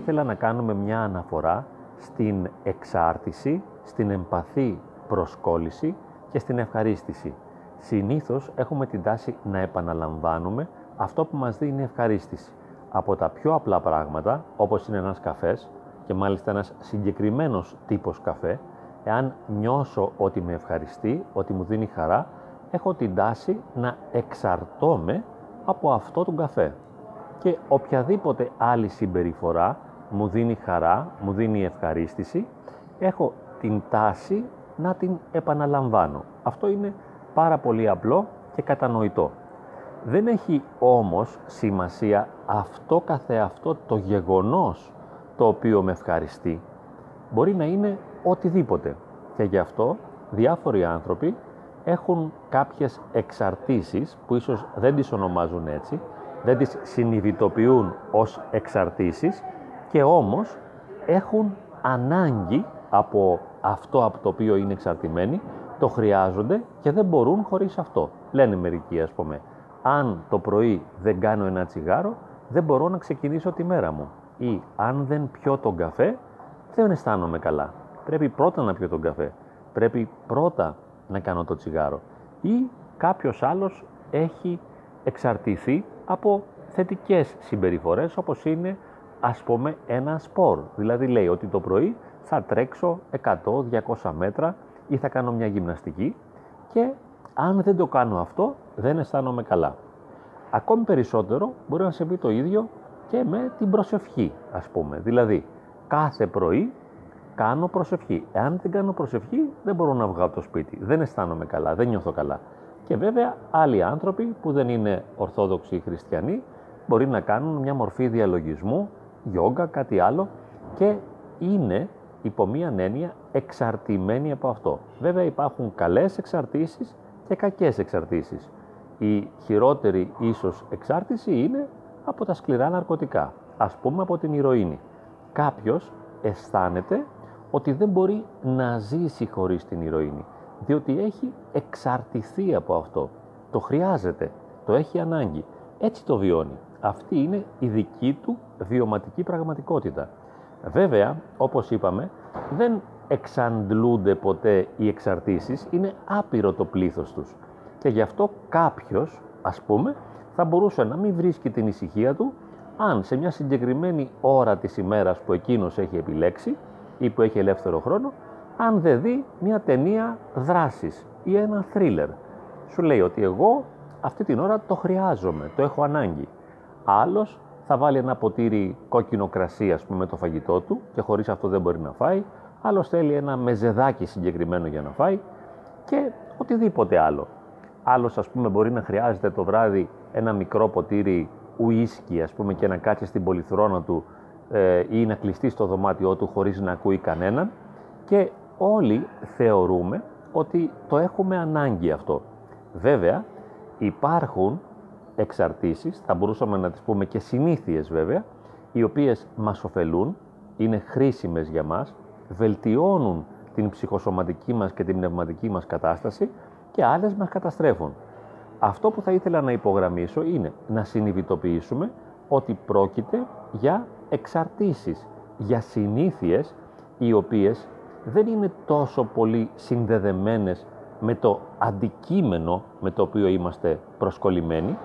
ήθελα να κάνουμε μια αναφορά στην εξάρτηση, στην εμπαθή προσκόλληση και στην ευχαρίστηση. Συνήθως έχουμε την τάση να επαναλαμβάνουμε αυτό που μας δίνει ευχαρίστηση. Από τα πιο απλά πράγματα, όπως είναι ένας καφές, και μάλιστα ένας συγκεκριμένος τύπος καφέ, εάν νιώσω ότι με ευχαριστεί, ότι μου δίνει χαρά, έχω την τάση να εξαρτώμαι από αυτό τον καφέ. Και οποιαδήποτε άλλη συμπεριφορά μου δίνει χαρά, μου δίνει ευχαρίστηση, έχω την τάση να την επαναλαμβάνω. Αυτό είναι πάρα πολύ απλό και κατανοητό. Δεν έχει όμως σημασία αυτό καθεαυτό το γεγονός το οποίο με ευχαριστεί. Μπορεί να είναι οτιδήποτε. Και γι' αυτό διάφοροι άνθρωποι έχουν κάποιες εξαρτήσεις που ίσως δεν τις ονομάζουν έτσι, δεν τις συνειδητοποιούν ως εξαρτήσεις και όμως έχουν ανάγκη από αυτό από το οποίο είναι εξαρτημένοι, το χρειάζονται και δεν μπορούν χωρίς αυτό. Λένε μερικοί, ας πούμε, αν το πρωί δεν κάνω ένα τσιγάρο, δεν μπορώ να ξεκινήσω τη μέρα μου. Ή αν δεν πιω τον καφέ, δεν αισθάνομαι καλά. Πρέπει πρώτα να πιω τον καφέ. Πρέπει πρώτα να κάνω το τσιγάρο. Ή κάποιος άλλος έχει εξαρτηθεί από θετικές συμπεριφορές, όπως είναι, ας πούμε, ένα σπορ. Δηλαδή λέει ότι το πρωί θα τρέξω 100-200 μέτρα ή θα κάνω μια γυμναστική και αν δεν το κάνω αυτό, δεν αισθάνομαι καλά. Ακόμη περισσότερο μπορεί να συμβεί το ίδιο και με την προσευχή, ας πούμε. Δηλαδή, κάθε πρωί κάνω προσευχή. Εάν δεν κάνω προσευχή, δεν μπορώ να βγάλω από το σπίτι. Δεν αισθάνομαι καλά, δεν νιώθω καλά. Και βέβαια, άλλοι άνθρωποι που δεν είναι ορθόδοξοι χριστιανοί μπορεί να κάνουν μια μορφή διαλογισμού, γιόγκα, κάτι άλλο και είναι υπό μίαν έννοια εξαρτημένοι από αυτό. Βέβαια, υπάρχουν καλές εξαρτήσεις και κακές εξαρτήσεις. Η χειρότερη ίσως εξάρτηση είναι από τα σκληρά ναρκωτικά, ας πούμε από την ηρωίνη. Κάποιος αισθάνεται ότι δεν μπορεί να ζήσει χωρίς την ηρωίνη, διότι έχει εξαρτηθεί από αυτό. Το χρειάζεται, το έχει ανάγκη, έτσι το βιώνει. Αυτή είναι η δική του βιωματική πραγματικότητα. Βέβαια, όπως είπαμε, δεν εξαντλούνται ποτέ οι εξαρτήσεις, είναι άπειρο το πλήθος τους. Και γι' αυτό κάποιος, ας πούμε, θα μπορούσε να μην βρίσκει την ησυχία του αν σε μια συγκεκριμένη ώρα της ημέρας που εκείνος έχει επιλέξει ή που έχει ελεύθερο χρόνο, αν δεν δει μια ταινία δράσης ή ένα θρίλερ. Σου λέει ότι εγώ αυτή την ώρα το χρειάζομαι, το έχω ανάγκη. Άλλος θα βάλει ένα ποτήρι κόκκινο κρασί, ας πούμε, με το φαγητό του και χωρίς αυτό δεν μπορεί να φάει. Άλλος θέλει ένα μεζεδάκι συγκεκριμένο για να φάει και οτιδήποτε άλλο. Άλλος, ας πούμε, μπορεί να χρειάζεται το βράδυ ένα μικρό ποτήρι ουίσκι, ας πούμε, και να κάτσει στην πολυθρόνα του ή να κλειστεί στο δωμάτιό του χωρίς να ακούει κανέναν και όλοι θεωρούμε ότι το έχουμε ανάγκη αυτό. Βέβαια, υπάρχουν εξαρτήσεις, θα μπορούσαμε να τις πούμε και συνήθειες βέβαια, οι οποίες μας ωφελούν, είναι χρήσιμες για μας, βελτιώνουν την ψυχοσωματική μας και την πνευματική μας κατάσταση και άλλες μας καταστρέφουν. Αυτό που θα ήθελα να υπογραμμίσω είναι να συνειδητοποιήσουμε ότι πρόκειται για εξαρτήσεις, για συνήθειες οι οποίες δεν είναι τόσο πολύ συνδεδεμένες με το αντικείμενο με το οποίο είμαστε προσκολλημένοι,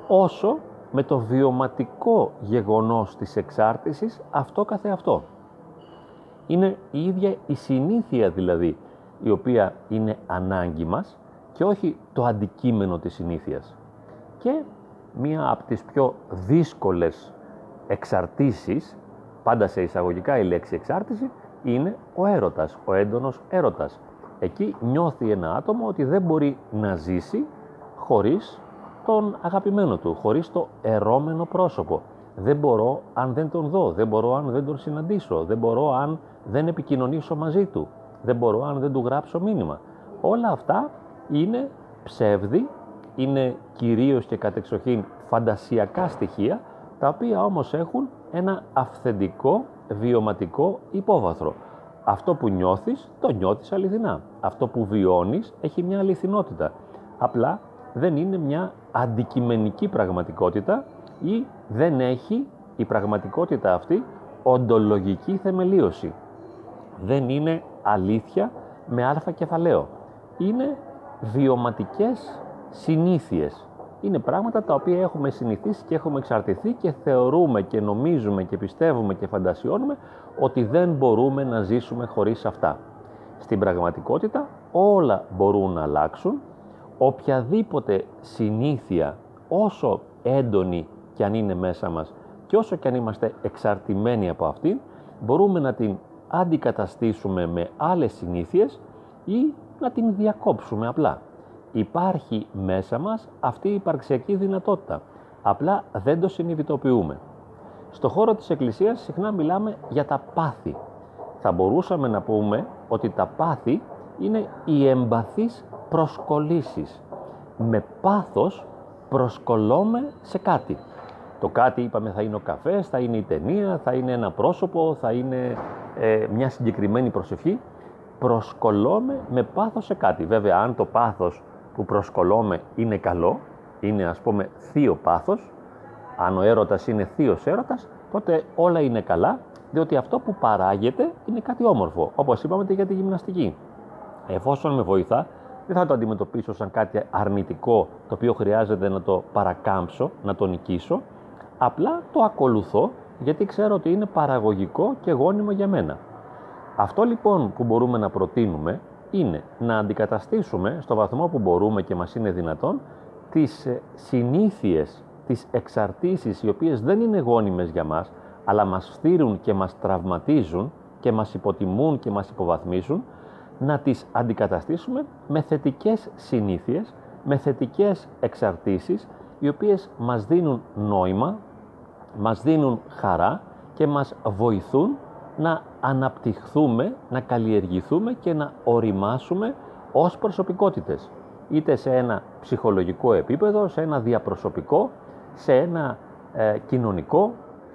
όσο με το βιωματικό γεγονός της εξάρτησης αυτό καθεαυτό. Είναι η ίδια η συνήθεια δηλαδή η οποία είναι ανάγκη μας και όχι το αντικείμενο της συνήθειας. Και μία από τις πιο δύσκολες εξαρτήσεις, πάντα σε εισαγωγικά η λέξη εξάρτηση, είναι ο έρωτας, ο έντονος έρωτας. Εκεί νιώθει ένα άτομο ότι δεν μπορεί να ζήσει χωρίς τον αγαπημένο του, χωρίς το ερώμενο πρόσωπο. Δεν μπορώ αν δεν τον δω, δεν μπορώ αν δεν τον συναντήσω, δεν μπορώ αν δεν επικοινωνήσω μαζί του, δεν μπορώ αν δεν του γράψω μήνυμα. Όλα αυτά είναι ψεύδι, είναι κυρίως και κατεξοχήν φαντασιακά στοιχεία, τα οποία όμως έχουν ένα αυθεντικό βιωματικό υπόβαθρο. Αυτό που νιώθεις, το νιώθεις αληθινά. Αυτό που βιώνεις έχει μια αληθινότητα. Απλά δεν είναι μια αντικειμενική πραγματικότητα ή δεν έχει η πραγματικότητα αυτή οντολογική θεμελίωση. Δεν είναι αλήθεια με αλφα κεφαλαίο. Είναι βιωματικές συνήθειες. Είναι πράγματα τα οποία έχουμε συνηθίσει και έχουμε εξαρτηθεί και θεωρούμε και νομίζουμε και πιστεύουμε και φαντασιώνουμε ότι δεν μπορούμε να ζήσουμε χωρίς αυτά. Στην πραγματικότητα όλα μπορούν να αλλάξουν. Οποιαδήποτε συνήθεια, όσο έντονη κι αν είναι μέσα μας και όσο κι αν είμαστε εξαρτημένοι από αυτήν, μπορούμε να την αντικαταστήσουμε με άλλες συνήθειες ή να την διακόψουμε απλά. Υπάρχει μέσα μας αυτή η υπαρξιακή δυνατότητα, απλά δεν το συνειδητοποιούμε. Στο χώρο της Εκκλησίας συχνά μιλάμε για τα πάθη. Θα μπορούσαμε να πούμε ότι τα πάθη είναι οι εμπαθείς προσκολήσεις. Με πάθος προσκολώμε σε κάτι. Το κάτι είπαμε θα είναι ο καφές, θα είναι η ταινία, θα είναι ένα πρόσωπο, θα είναι μια συγκεκριμένη προσευχή. Προσκολώμε με πάθος σε κάτι. Βέβαια αν το πάθος που προσκολώμε είναι καλό, είναι ας πούμε θείο πάθος, αν ο έρωτας είναι θείος έρωτας, τότε όλα είναι καλά, διότι αυτό που παράγεται είναι κάτι όμορφο, όπως είπαμε και για τη γυμναστική. Εφόσον με βοηθά, δεν θα το αντιμετωπίσω σαν κάτι αρνητικό, το οποίο χρειάζεται να το παρακάμψω, να το νικήσω, απλά το ακολουθώ, γιατί ξέρω ότι είναι παραγωγικό και γόνιμο για μένα. Αυτό λοιπόν που μπορούμε να προτείνουμε είναι να αντικαταστήσουμε στο βαθμό που μπορούμε και μας είναι δυνατόν τις συνήθειες, τις εξαρτήσεις οι οποίες δεν είναι γόνιμες για μας, αλλά μας φτύρουν και μας τραυματίζουν και μας υποτιμούν και μας υποβαθμίζουν, να τις αντικαταστήσουμε με θετικές συνήθειες, με θετικές εξαρτήσεις, οι οποίες μας δίνουν νόημα, μας δίνουν χαρά και μας βοηθούν να αναπτυχθούμε, να καλλιεργηθούμε και να οριμάσουμε ως προσωπικότητες. Είτε σε ένα ψυχολογικό επίπεδο, σε ένα διαπροσωπικό, σε ένα κοινωνικό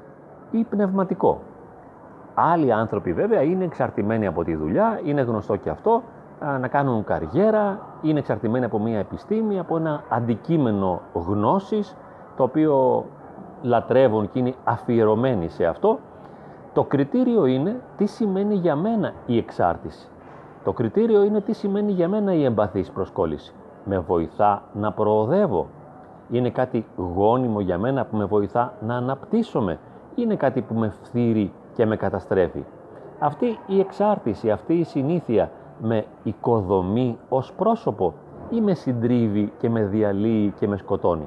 ή πνευματικό. Άλλοι άνθρωποι βέβαια είναι εξαρτημένοι από τη δουλειά, είναι γνωστό και αυτό, να κάνουν καριέρα, είναι εξαρτημένοι από μια επιστήμη, από ένα αντικείμενο γνώσης, το οποίο λατρεύουν και είναι αφιερωμένοι σε αυτό. Το κριτήριο είναι τι σημαίνει για μένα η εξάρτηση. Το κριτήριο είναι τι σημαίνει για μένα η εμπαθής προσκόλληση. Με βοηθά να προοδεύω. Είναι κάτι γόνιμο για μένα που με βοηθά να αναπτύσσομαι. Είναι κάτι που με φθείρει και με καταστρέφει. Αυτή η εξάρτηση, αυτή η συνήθεια με οικοδομεί ως πρόσωπο ή με συντρίβει και με διαλύει και με σκοτώνει.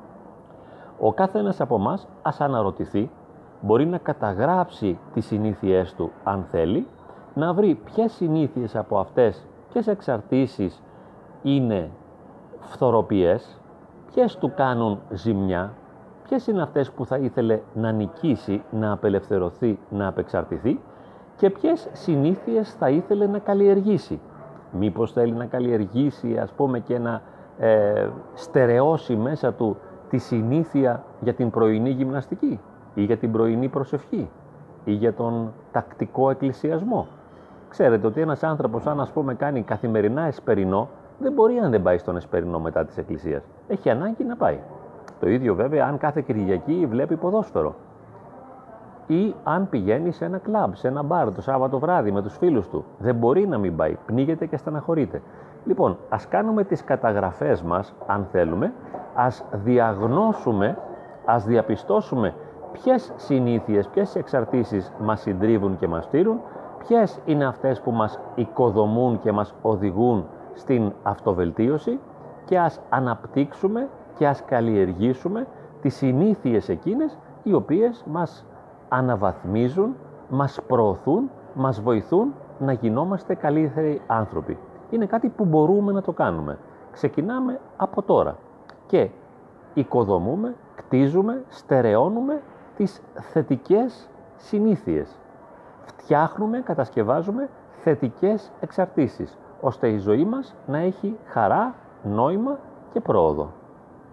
Ο κάθε ένας από εμάς ας αναρωτηθεί, μπορεί να καταγράψει τις συνήθειές του αν θέλει, να βρει ποιες συνήθειες από αυτές, ποιες εξαρτήσεις είναι φθοροποιές, ποιες του κάνουν ζημιά, ποιες είναι αυτές που θα ήθελε να νικήσει, να απελευθερωθεί, να απεξαρτηθεί και ποιες συνήθειες θα ήθελε να καλλιεργήσει. Μήπως θέλει να καλλιεργήσει ας πούμε και να στερεώσει μέσα του τη συνήθεια για την πρωινή γυμναστική ή για την πρωινή προσευχή ή για τον τακτικό εκκλησιασμό. Ξέρετε ότι ένας άνθρωπος αν ας πούμε κάνει καθημερινά εσπερινό, δεν μπορεί αν δεν πάει στον εσπερινό μετά της εκκλησίας. Έχει ανάγκη να πάει. Το ίδιο βέβαια αν κάθε Κυριακή βλέπει ποδόσφαιρο ή αν πηγαίνει σε ένα κλαμπ, σε ένα μπαρ το Σάββατο βράδυ με τους φίλους του. Δεν μπορεί να μην πάει, πνίγεται και στεναχωρείται. Λοιπόν, ας κάνουμε τις καταγραφές μας, αν θέλουμε, ας διαγνώσουμε, ας διαπιστώσουμε ποιες συνήθειες, ποιες εξαρτήσεις μας συντρίβουν και μας στήρουν, ποιες είναι αυτές που μας οικοδομούν και μας οδηγούν στην αυτοβελτίωση και ας αναπτύξουμε και ας καλλιεργήσουμε τις συνήθειες εκείνες οι οποίες μας αναβαθμίζουν, μας προωθούν, μας βοηθούν να γινόμαστε καλύτεροι άνθρωποι. Είναι κάτι που μπορούμε να το κάνουμε. Ξεκινάμε από τώρα και οικοδομούμε, κτίζουμε, στερεώνουμε τις θετικές συνήθειες. Φτιάχνουμε, κατασκευάζουμε θετικές εξαρτήσεις, ώστε η ζωή μας να έχει χαρά, νόημα και πρόοδο.